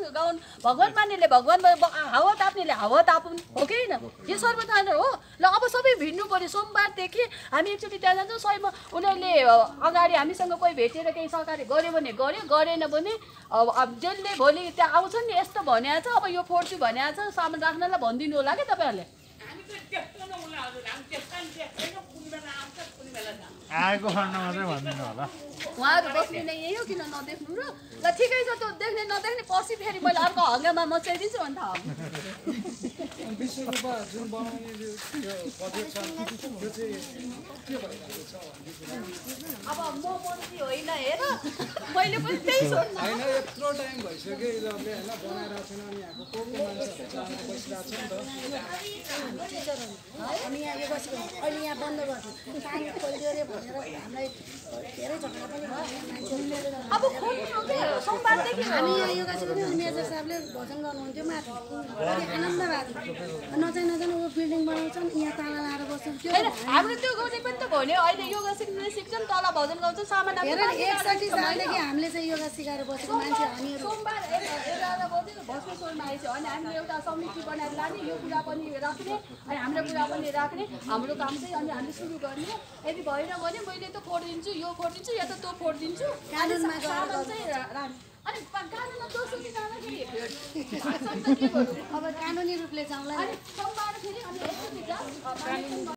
गाउन भगवान मान्नेले भगवान हावा ताप्नेले हावा तापुन् हो कि होइन यो सर्वथा हो ल अब सबै भिड्नु पर्यो सोमबारदेखि हामी एकचोटि त्यहाँ जान्छौँ सयमा उनीहरूले अगाडि हामीसँग कोही भेटेर केही सहकारी गर्यो भने गर्यो गरेन भने अब जसले भोलि त्यहाँ आउँछ नि यस्तो भनेको छ अब यो फोड्छु भनेको छ सामान राख्नलाई भनिदिनु होला कि तपाईँहरूले आएको खण्डमा मात्रै भनिदिनु होला उहाँहरू बस्ने नै यही हो किन नदेख्नु र ल ठिकै छ त्यो देख्ने नदेख्ने पछि फेरि मैले अर्को हङ्गामा मचाइदिन्छु अन्त विश्वरूपा जुन बनाउने बजेट छ त्यो चाहिँ के भइरहेको छ अब म मन्त्री होइन हेर मैले पनि त्यही सोध्न होइन यत्रो टाइम भइसक्यो यिनीहरूले होइन बनाइरहेको छैन अनि यहाँको को मान्छेहरू चाहिँ बसिरहेको छ नि त हामी यहाँ यो बसेको अहिले यहाँ बन्द गर्छौँ पानी खोलिदियो अरे भनेर हामीलाई धेरै झगडा पनि भयो अब सोमबारदेखि हामी यहाँ योगा सिकेको थियौँ मेजर साहबले भजन गर्नुहुन्थ्यो माथि अनि आनन्द भएको नचाहिँ ऊ बिल्डिङ बनाउँछन् यहाँ ताला लाएर बस्छन् त्यो होइन हाम्रो त्यो गर्ने पनि त भन्यो अहिले योगा सिक्छन् तल भजन गाउँछन् सामान हेर 61 सालदेखि हामीले चाहिँ योगा सिकाएर बसेको मान्छे हामीहरू सोमबार 11 बजे भस्मेश्वरमा आएछ अनि हामीले एउटा समिति बनाएर लाने यो कुरा पनि राख्ने अनि हाम्रो कुरा पनि राख्ने हाम्रो काम चाहिँ अनि हामीले सुरु गर्ने यदि भएन भने मैले त फोडिदिन्छु यो फोडिदिन्छु या त त्यो फोडिदिन्छु कानुनमा सामान चाहिँ अनि कानुनमा दोस्रो दिन जाँदाखेरि अब कानुनी रूपले जाउँला अनि सोमबार फेरि अनि